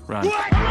Run。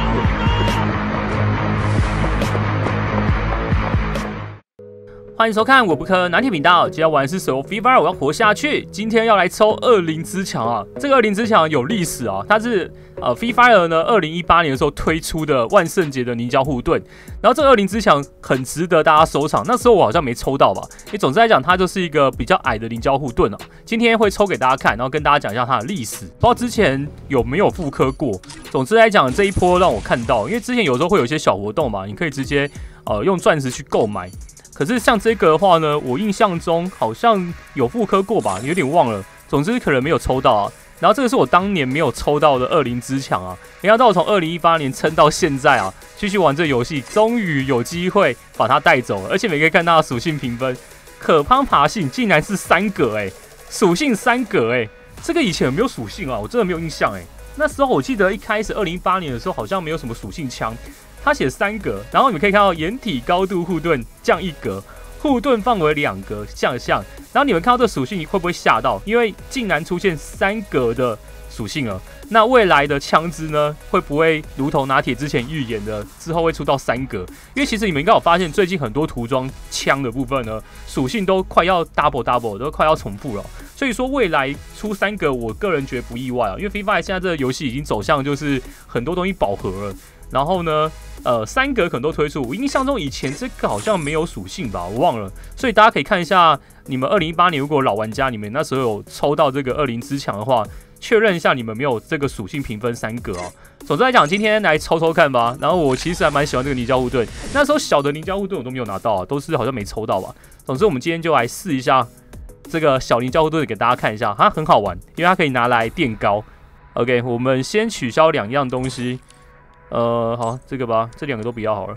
欢迎收看我不科难题频道，今天玩的是手游 Free Fire， 我要活下去。今天要来抽20之强啊！这个20之强有历史啊，它是Free Fire 呢2018年的时候推出的万圣节的凝胶护盾，然后这个20之强很值得大家收藏。那时候我好像没抽到吧？总之来讲，它就是一个比较矮的凝胶护盾啊。今天会抽给大家看，然后跟大家讲一下它的历史，不知道之前有没有复刻过。总之来讲，这一波让我看到，因为之前有时候会有一些小活动嘛，你可以直接用钻石去购买。可是像这个的话呢，我印象中好像有复刻过吧，有点忘了。总之可能没有抽到啊。然后这个是我当年没有抽到的20之强啊，没想到我从2018年撑到现在啊，继续玩这游戏，终于有机会把它带走了。而且你可以看到它属性评分，可攀爬性竟然是3格属性3格这个以前有没有属性啊？我真的没有印象那时候我记得一开始2018年的时候好像没有什么属性枪。它写3格，然后你们可以看到掩体高度护盾降1格，护盾范围2格向上。然后你们看到这属性会不会吓到？因为竟然出现3格的属性了。那未来的枪支呢，会不会如同拿铁之前预言的，之后会出到3格？因为其实你们应该有发现，最近很多涂装枪的部分呢，属性都快要 double， 都快要重复了。所以说未来出3格，我个人觉得不意外啊，因为 Free Fire 现在这个游戏已经走向就是很多东西饱和了。然后呢，3格可能都推出。我印象中以前这个好像没有属性吧，我忘了。所以大家可以看一下，你们2018年如果老玩家，你们那时候有抽到这个20之强的话，确认一下你们没有这个属性评分3格哦。总之来讲，今天来抽抽看吧。然后我其实还蛮喜欢这个凝胶护盾，那时候小的凝胶护盾我都没有拿到啊，都是好像没抽到吧。总之我们今天就来试一下这个小凝胶护盾给大家看一下，它很好玩，因为它可以拿来垫高。OK， 我们先取消2样东西。好，这个吧，这2个都不要好了。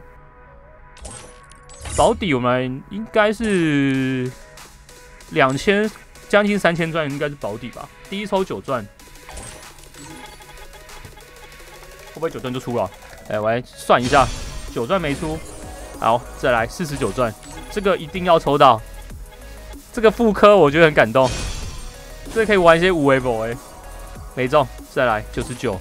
保底我们应该是2000，将近3000钻，应该是保底吧。第一抽9钻，会不会9钻就出了？我来算一下，9钻没出，好，再来49钻，这个一定要抽到。这个复刻我觉得很感动，这个可以玩一些无为宝没中，再来99。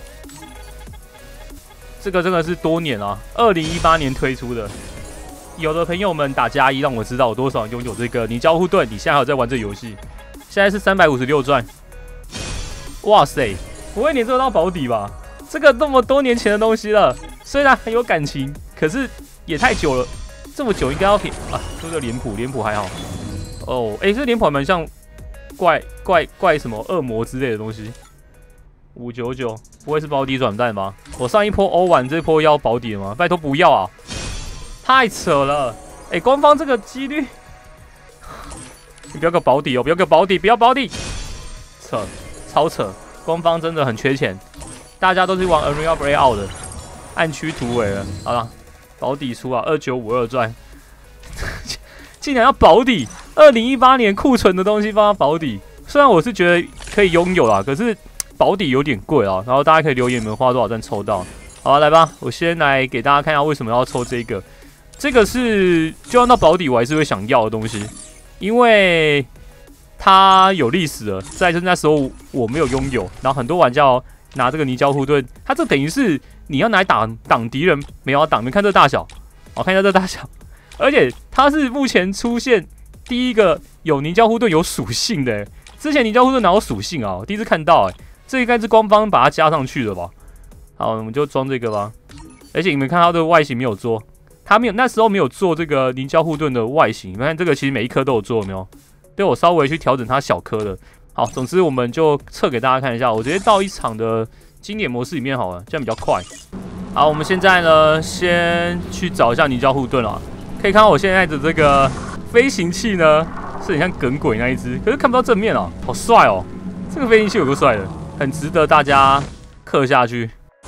这个真的是多年啊，2018年推出的。有的朋友们打+1，让我知道有多少人拥有这个凝胶护盾。你现在还有在玩这个游戏？现在是356钻。哇塞，不会连这到保底吧？这个那么多年前的东西了，虽然很有感情，可是也太久了。这么久应该要平啊，这个脸谱还好。哦，这脸谱蛮像怪什么恶魔之类的东西。599，不会是保底转蛋吧？我上一波欧玩，这波要保底了吗？拜托不要啊！太扯了！官方这个几率，你不要个保底哦，不要个保底，不要保底，扯，超扯！官方真的很缺钱，大家都是玩 Unreal Breakout 的，暗区突围了。好了，保底出啊，2952钻，竟然要保底！2018年库存的东西放到保底，虽然我是觉得可以拥有啦，可是。保底有点贵啊，然后大家可以留言你们花多少钻抽到。好，来吧，我先来给大家看一下为什么要抽这个。这个是就算到保底我还是会想要的东西，因为它有历史了，在那时候我没有拥有，然后很多玩家拿这个凝胶护盾，它这等于是你要拿来挡敌人，没有挡。你们看这大小，看一下这大小，而且它是目前出现第一个有凝胶护盾有属性的。之前凝胶护盾哪有属性啊？我第一次看到这应该是官方把它加上去的吧？好，我们就装这个吧。而且你们看它的外形没有做，它没有那时候没有做这个凝胶护盾的外形。你们看这个其实每一颗都有做，有没有？对我稍微去调整它小颗的。好，总之我们就测给大家看一下。我直接到一场的经典模式里面好了，这样比较快。好，我们现在呢先去找一下凝胶护盾了。可以看到我现在的这个飞行器呢是很像耿鬼那一只，可是看不到正面哦，好帅哦！这个飞行器有够帅的。很值得大家刻下去。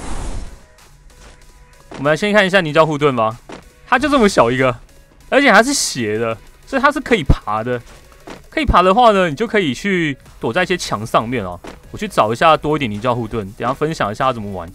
我们来先看一下凝胶护盾吧，它就这么小一个，而且它是斜的，所以它是可以爬的。可以爬的话呢，你就可以去躲在一些墙上面哦。我去找一下多一点凝胶护盾，等一下分享一下它怎么玩。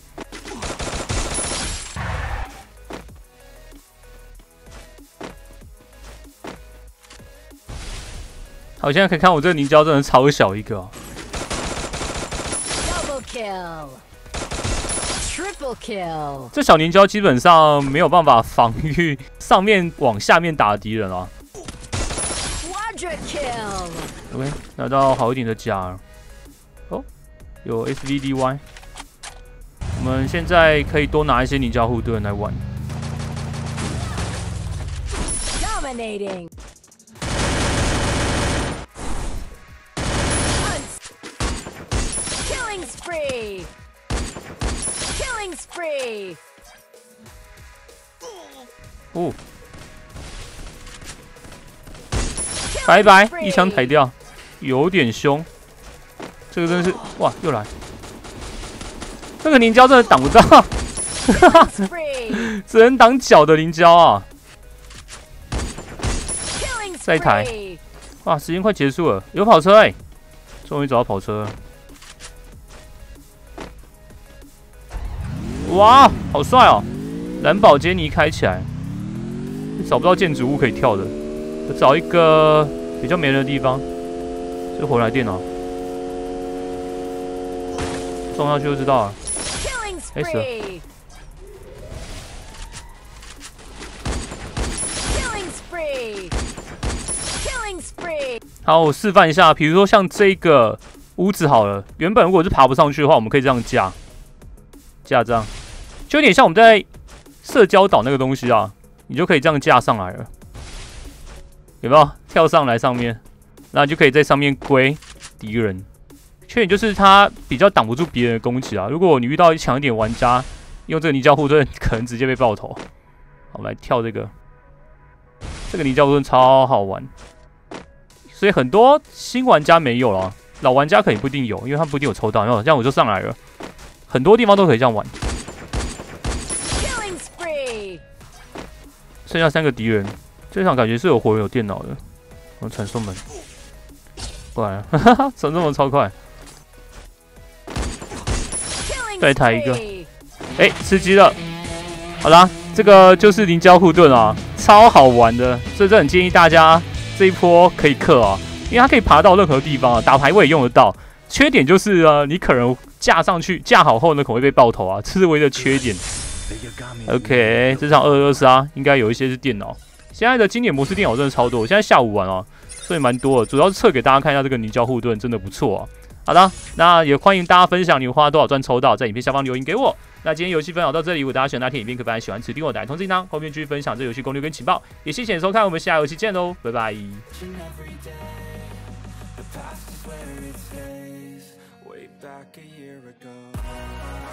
好，现在可以看我这个凝胶真的超小一个哦。 Triple kill。 这小凝胶基本上没有办法防御上面往下面打的敌人啊。 Quadra kill。 OK， 拿到好一点的甲。哦，有 SVDY。我们现在可以多拿一些凝胶护盾来玩。 Dominating。Killing spree。Killing spree。 哦，拜拜，一枪抬掉，有点凶。这个真是哇，又来。这个凝胶真的挡不到，只能挡脚的凝胶啊！再一台，哇，时间快结束了，有跑车哎、终于找到跑车了。哇，好帅哦！蓝宝坚尼开起来，找不到建筑物可以跳的，我找一个比较没人的地方。这回来电脑，撞下去就知道了。哎，死了！好，我示范一下，比如说像这个屋子好了，原本如果是爬不上去的话，我们可以这样架这样，就有点像我们在社交岛那个东西啊，你就可以这样架上来了，有没有？跳上来上面，那你就可以在上面归敌人。缺点就是它比较挡不住别人的攻击啊。如果你遇到强一点玩家，用这个凝胶护盾，可能直接被爆头。好，我们来跳这个凝胶护盾超好玩，所以很多新玩家没有了，老玩家可能不一定有，因为他不一定有抽到。然后这样我就上来了，很多地方都可以这样玩。剩下3个敌人，这场感觉是有活人有电脑的。我传送门过来了，哈哈，传送门超快。再抬一个，哎，吃鸡了。好啦，这个就是凝胶护盾啊，超好玩的，所以这很建议大家这一波可以氪啊，因为它可以爬到任何地方啊，打排位也用得到。缺点就是你可能架上去，架好后呢可能会被爆头啊，这是唯一的缺点。OK， 这场223应该有一些是电脑，现在的经典模式电脑真的超多，我现在下午玩啊，所以蛮多的，主要是测给大家看一下这个凝胶护盾真的不错啊。好的，那也欢迎大家分享你花多少钻抽到，在影片下方留言给我。那今天游戏分享到这里，如果大家喜欢那天影片，可以把喜欢指定我打通知呢，后面继续分享这游戏攻略跟情报。也谢谢你收看，我们下游戏见喽，拜拜。Back a year ago